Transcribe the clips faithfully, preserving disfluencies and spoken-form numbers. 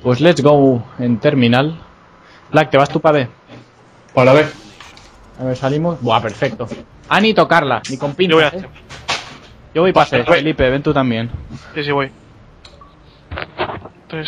Pues let's go en terminal. Black, ¿te vas tú para B? Para ver. A ver, salimos. Buah, perfecto. Ah, ni tocarla, ni con pinzas, Yo voy a ¿eh? hacer. Yo voy para C. Voy. Felipe, ven tú también. Sí, sí, voy. Tres.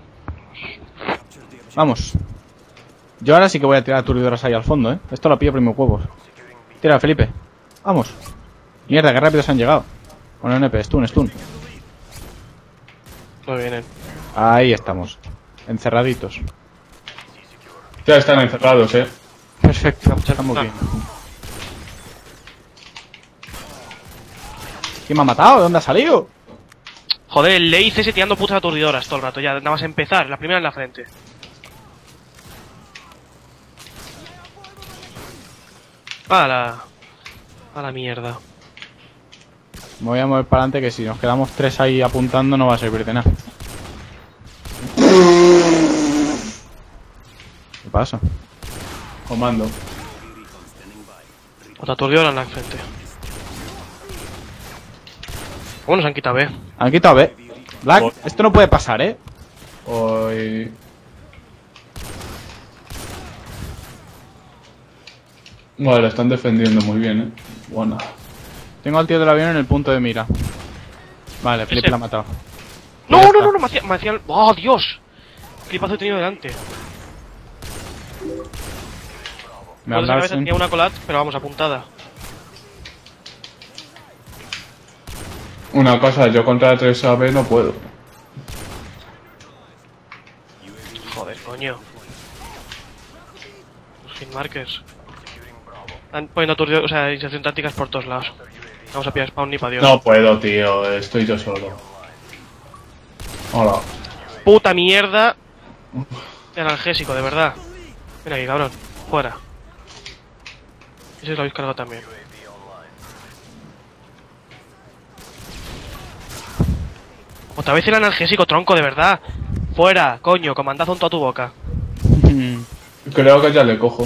Vamos. Yo ahora sí que voy a tirar aturdidoras ahí al fondo, ¿eh? Esto lo pillo primo huevos. Tira, Felipe. Vamos. Mierda, qué rápido se han llegado. Bueno, N P, stun, stun. No vienen. Ahí estamos. Encerraditos. Ya están encerrados, eh. Perfecto, estamos bien. ¿Quién me ha matado? ¿De dónde ha salido? Joder, el Lace ese tirando putas aturdidoras todo el rato. Ya, nada más empezar. La primera en la frente. A la... A la mierda. Me voy a mover para adelante que si nos quedamos tres ahí apuntando no va a servir de nada. ¿Qué pasa? Comando. Otra aturdidora en la frente. ¿Cómo nos han quitado B? Han quitado B. Black, Oh. esto no puede pasar, ¿eh? Hoy... Vale, están defendiendo muy bien, eh. Buena. Tengo al tío del avión en el punto de mira. Vale, Felipe Ese. la ha matado. No, Ya no, está. no, no, me hacía, me hacía... ¡Oh, Dios! Flipazo he tenido delante. Me Por esa cabeza hablasen. tenía una colat, pero vamos, apuntada. Una cosa, yo contra tres A B no puedo. Joder, coño. Los hitmarkers. Están poniendo aturdido, o sea, inserción tácticas por todos lados. Vamos a pillar spawn ni para Dios. No puedo, tío. Estoy yo solo. Hola. Puta mierda. El analgésico, de verdad. Ven aquí, cabrón. Fuera. Ese lo habéis cargado también. Otra vez el analgésico, tronco, de verdad. Fuera, coño, comandazo en toda tu boca. Creo que ya le cojo.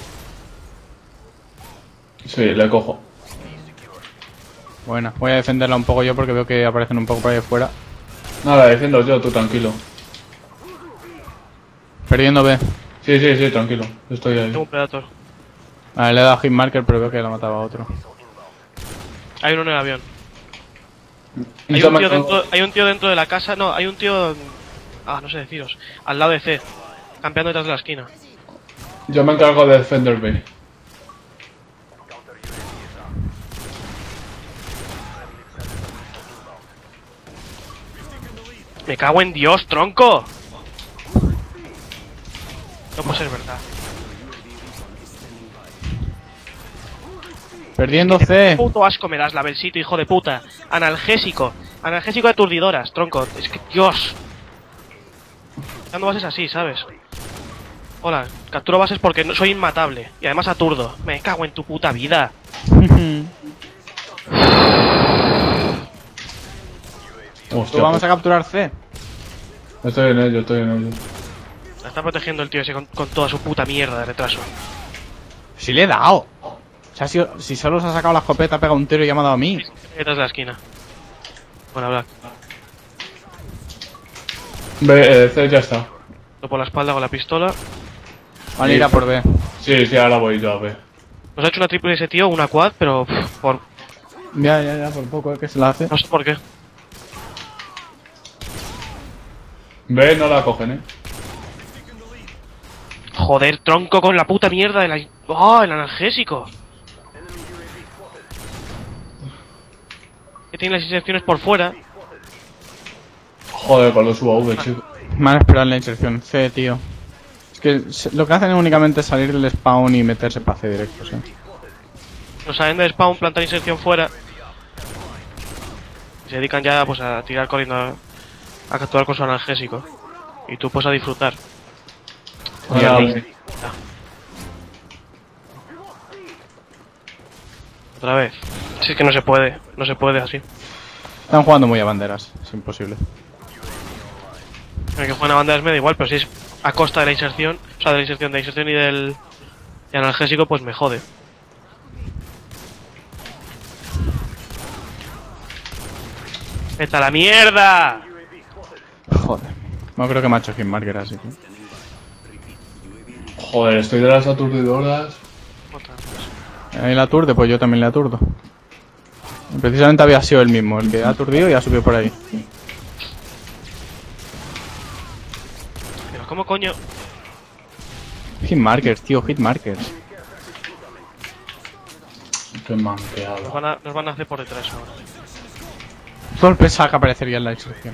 Sí, le cojo. Bueno, voy a defenderla un poco yo porque veo que aparecen un poco por ahí afuera. Nada, defiendo yo, tú tranquilo. Perdiendo B. Sí, sí, sí, tranquilo. Estoy Tengo ahí. un Predator. Vale, le he dado hitmarker pero veo que la mataba a otro. Hay uno en el avión. Y Hay yo un, me tío encargo- dentro, hay un tío dentro de la casa. No, hay un tío. Ah, no sé deciros. Al lado de C. Campeando detrás de la esquina. Yo me encargo de defender B. Me cago en Dios, tronco. No puede ser verdad. Perdiendo C. Puto asco me das, Labelcito, hijo de puta. Analgésico. Analgésico de aturdidoras, tronco. Es que, Dios. Dando bases así, ¿sabes? Hola, capturo bases porque no, soy inmatable. Y además aturdo. Me cago en tu puta vida. Hostia, Vamos a capturar C. estoy en ello, estoy en ello. La está protegiendo el tío ese con, con toda su puta mierda de retraso. Si le he dado. O sea, si, si solo se ha sacado la escopeta, ha pegado un tiro y ha matado a mí. Detrás de la esquina. Bueno, Black. B, eh, C ya está. Lo por la espalda con la pistola. Van a ir a por B. Sí, sí, ahora voy yo a B. Nos ha hecho una triple ese tío, una quad, pero pff, por... Ya, ya, ya, por poco es que se la hace. no sé por qué. B no la cogen, eh. Joder, tronco con la puta mierda de la... ¡Oh, el analgésico! Que tiene las inserciones por fuera. Joder, con los U A V, chico. Me han esperado en la inserción. C, tío. Es que se- lo que hacen es únicamente salir del spawn y meterse para C directo, ¿eh? Nos salen de spawn, plantar inserción fuera. Y se dedican ya pues a tirar corriendo a, a capturar con su analgésico. Y tú pues a disfrutar. Ahora Oye, B. Otra vez. Si es que no se puede, no se puede así. Están jugando muy a banderas. Es imposible. El que juega a banderas me da igual, pero si es a costa de la inserción, o sea, de la inserción, de la inserción y del y analgésico, pues me jode. ¡Vete a la mierda! Joder. No creo que me ha hecho hitmarker así que... Joder, estoy de las aturdidoras. Otra vez. Ahí la aturde, pues yo también le aturdo. Precisamente había sido el mismo, el que ha aturdido y ha subido por ahí. Pero ¿cómo coño? Hitmarkers, tío, hitmarkers. Qué manqueado. Nos van a, nos van a hacer por detrás ahora. Solo pensaba que aparecería en la instrucción.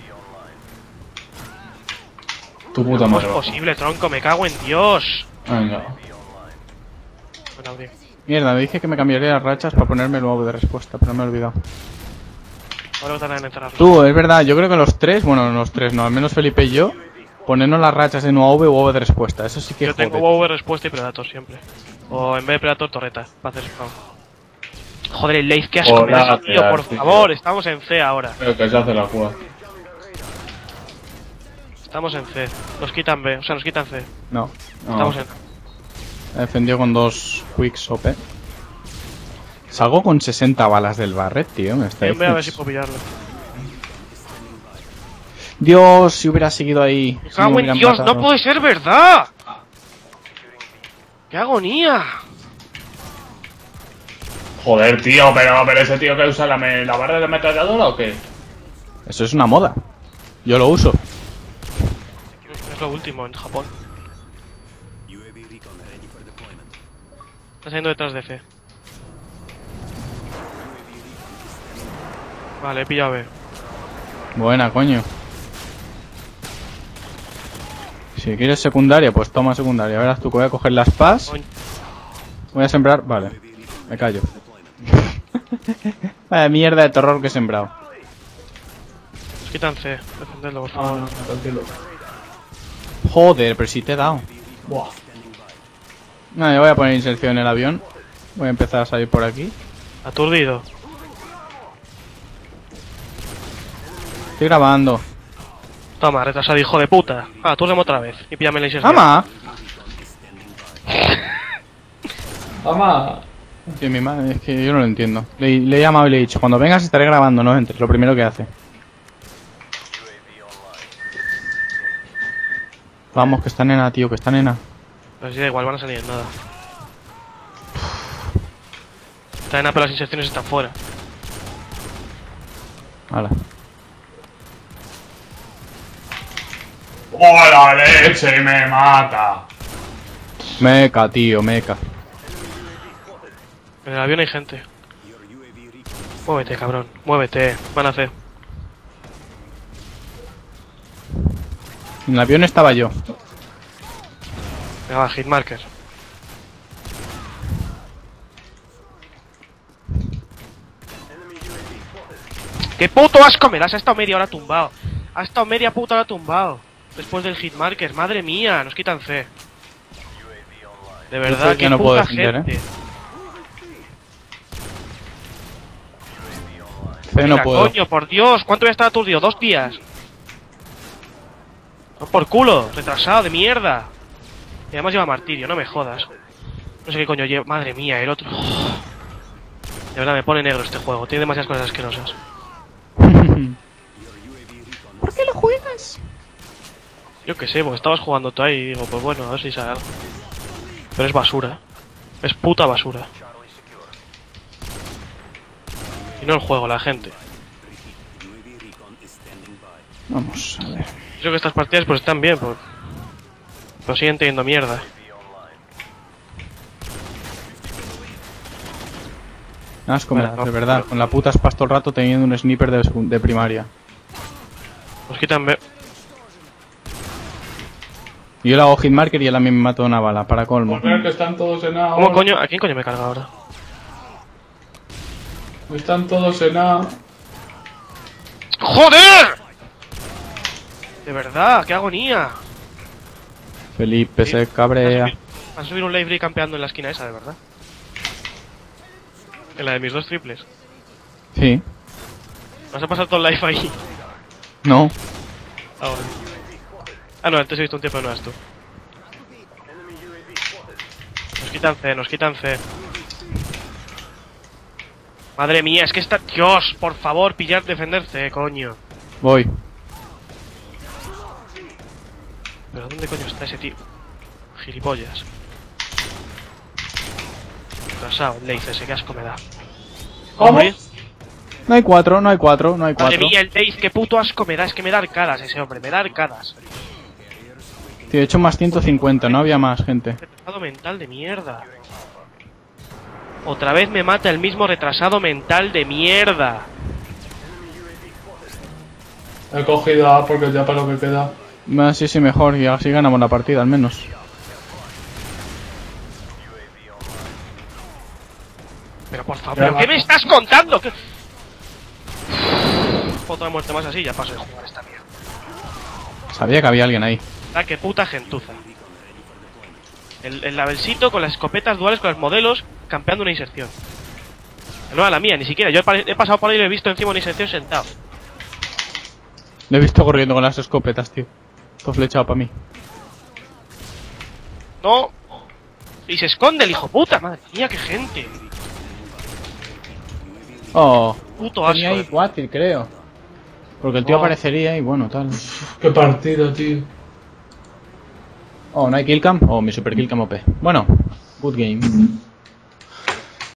Tu puta ¿Cómo es madre. posible, tronco? Me cago en Dios. Venga. Bueno, abrí. Mierda, me dije que me cambiaría las rachas para ponerme el nuevo de respuesta, pero me he olvidado. Ahora voy a en entrar. Tú, es verdad, yo creo que los tres, bueno, los tres no, al menos Felipe y yo, ponernos las rachas en U A V o U A V de respuesta, eso sí que Yo tengo jode. U A V respuesta y Predator siempre. O en vez de Predator, torreta. Para hacer spawn. Joder, el Lace, qué asco me Hola, das, tío, por tío. favor. Estamos en C ahora. Creo que se hace la cueva. Estamos en C. Nos quitan B, o sea, nos quitan C. No, No. Estamos en... he defendido con dos quicks O P. Salgo con sesenta balas del Barret, tío, me está En B a ver si diciendo. puedo pillarlo. Dios, si hubiera seguido ahí. Me si cago me en hubieran Dios, matado. no puede ser verdad. ¡Qué agonía! Joder, tío, pero, pero ese tío que usa la, me- la barra de ametralladora o qué? Eso es una moda. Yo lo uso. Es lo último en Japón. Está saliendo detrás de C. Vale, he pillado B. Buena, coño. Si quieres secundaria, pues toma secundaria. Verás tú que voy a coger las P A S. Coño. Voy a sembrar. Vale, me callo. Vaya mierda de terror que he sembrado. Nos quitan C. Defendedlo, por favor. no, tranquilo. Joder, pero si te he dado. Buah. Nada, yo voy a poner inserción en el avión. Voy a empezar a salir por aquí. Aturdido. Estoy grabando. Toma, retrasado, hijo de puta. Ah, atúrdeme otra vez. Y píllame la inserción. ¡Ama! ¡Ama! Tío, mi madre, es que yo no lo entiendo. Le, le he llamado y le he dicho, cuando vengas estaré grabando, no entres. Lo primero que hace. Vamos, que está nena, tío, que está nena. Pero si da igual, van a salir en nada. Está en A, pero las inserciones están fuera. Hala. ¡Oh, la leche! ¡Me mata! Meca, tío, meca. En el avión hay gente. Muévete, cabrón. Muévete. Van a hacer. En el avión estaba yo. Venga, va, hitmarker. ¡Qué puto asco me das! Ha estado media hora tumbado. Ha estado media puta hora tumbado. Después del hitmarker. Madre mía, nos quitan C. De verdad, que qué no puedo puta defender, gente. ¿eh? C no Mira, puedo. coño, por Dios, ¿cuánto voy a estar aturdido? ¿Dos días? No, por culo, retrasado de mierda. Y además lleva martirio, no me jodas. No sé qué coño lleva. Madre mía, el otro. De verdad, me pone negro este juego. Tiene demasiadas cosas asquerosas. ¿Por qué lo juegas? Yo qué sé, porque estabas jugando tú ahí y digo, pues bueno, a ver si sale algo. Pero es basura. Es puta basura. Y no el juego, la gente. Vamos, a ver. Creo que estas partidas pues están bien, pues. Pero siguen teniendo mierda. Asco me Vale, das, no, de verdad. pero- Con la puta has todo el rato teniendo un sniper de, segun- de primaria. Nos quitan B. Y yo le hago hitmarker y él a mí me mata una bala, para colmo. Joder, que están todos en A. ¿Cómo ahora. coño? ¿A quién coño me carga ahora? Están todos en A. ¡Joder! De verdad, qué agonía. Felipe se Van cabrea. a subir, van a subir un live campeando en la esquina esa, de verdad. En la de mis dos triples. Sí. Vas a pasar todo el live ahí. No. Ahora. Ah, no, antes he visto un tiempo, no eras tú. Nos quitan C, nos quitan C. Madre mía, es que está... Dios, por favor, pillar, defender C, coño. Voy. ¿Dónde coño está ese tío? Gilipollas. Retrasado, el Lace ese, qué asco me da. ¿Cómo? Hombre, No hay cuatro, no hay cuatro, no hay madre cuatro. mía, el Lace, qué puto asco me da. Es que me da arcadas ese hombre, me da arcadas. Tío, he hecho más ciento cincuenta, no había más, gente. Retrasado mental de mierda. Otra vez me mata el mismo retrasado mental de mierda. He cogido A porque ya para lo que queda. Ah, sí, sí, mejor, y así ganamos la partida, al menos. Pero por favor, Ya ¿pero qué va. me estás contando? ¿Qué? Otra muerte más así, ya paso de jugar esta mierda. Sabía que había alguien ahí. Ah, qué puta gentuza. El, el labelsito con las escopetas duales con los modelos campeando una inserción. No era la mía, ni siquiera. Yo he, pa- he pasado por ahí y lo he visto encima de una inserción sentado. Lo he visto corriendo con las escopetas, tío. Todo flechado para mí. No. Y se esconde el hijo puta. Madre mía, qué gente. Oh, Puto asco. tenía ahí eh. cuatro, creo. Porque el tío Oh. aparecería y bueno, tal. Qué partido, tío. Oh, ¿no hay killcam? Oh, mi super killcam O P. Bueno, good game.